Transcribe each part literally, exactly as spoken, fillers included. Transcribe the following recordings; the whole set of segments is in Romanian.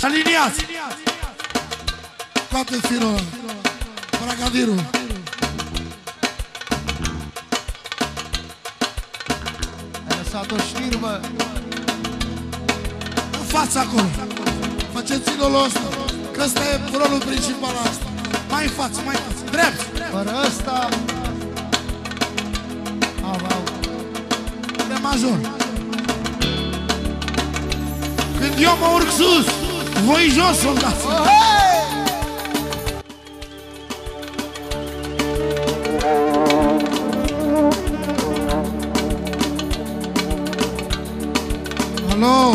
aliniați! Toate firul ăla. Paracadirul. Ai lăsat o știrbă. În fața acolo. Faceți idolul ăsta. Că ăsta e rolul principal asta. Mai în față, mai în față. Drept! Fără ăsta. Au, au. De major. Când eu mă urc sus, voi jos, soldați! Alo!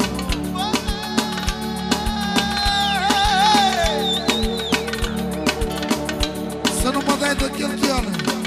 Să nu mă dai de cheltuială!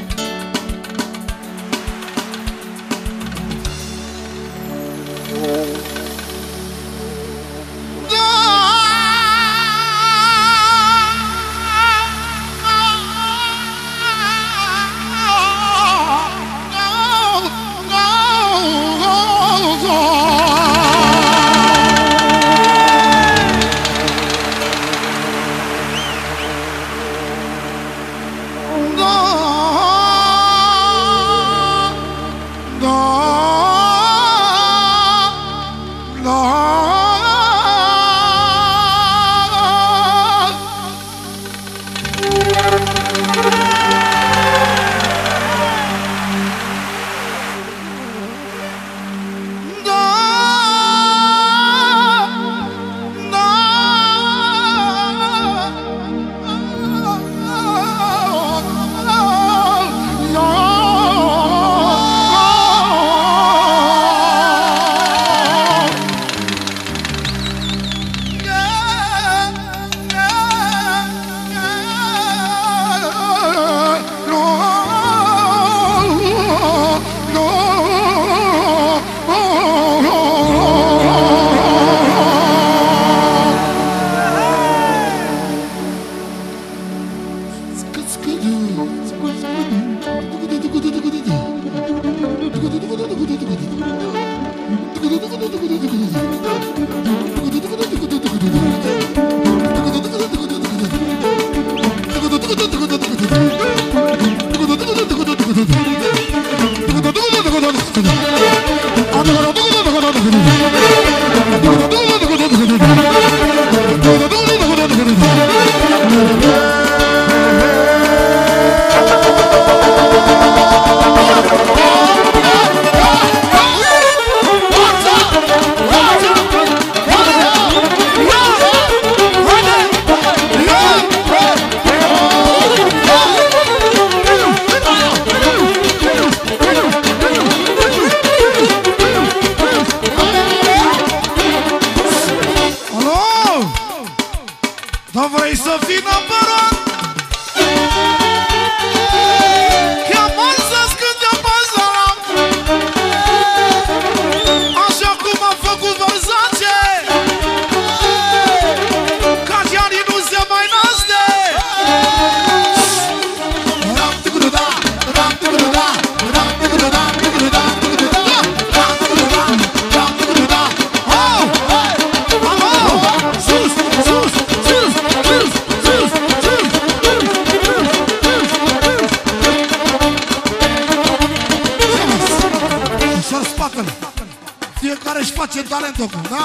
Fiecare își face talentul acum, da?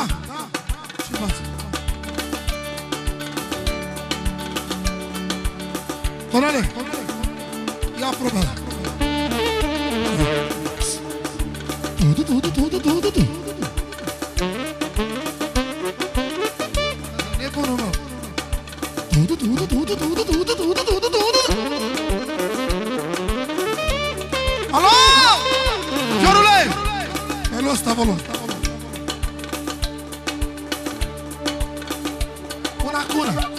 Ce faci? Tonele, ia probă. E bună, mă. Alo! Fiorule! Hai ăsta, volum. Una cu una.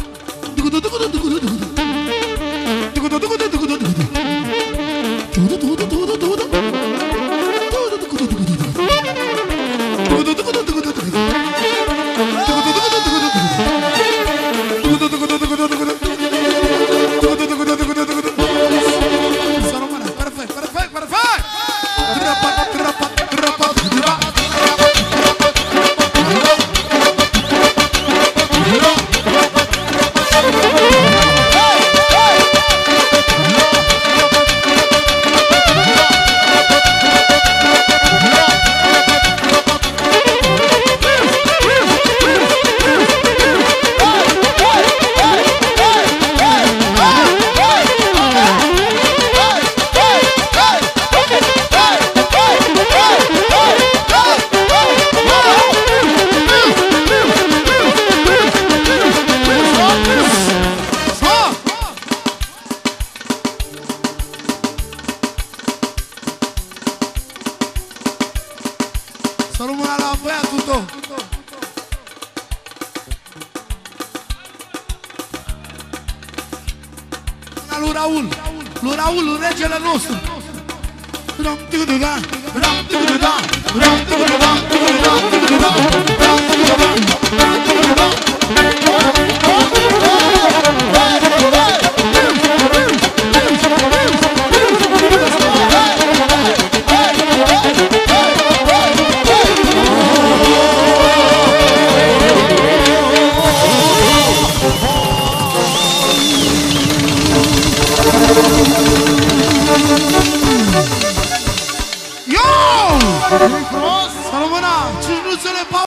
Perfect, perfect, perfect! Drapa, drapa, drapa, drapa. Una lui Raul, lui Raul, regele nostru. Ram tududa, ram tududa, ram tududa, tududa, tududa, ram tududa, ram tududa. Yo!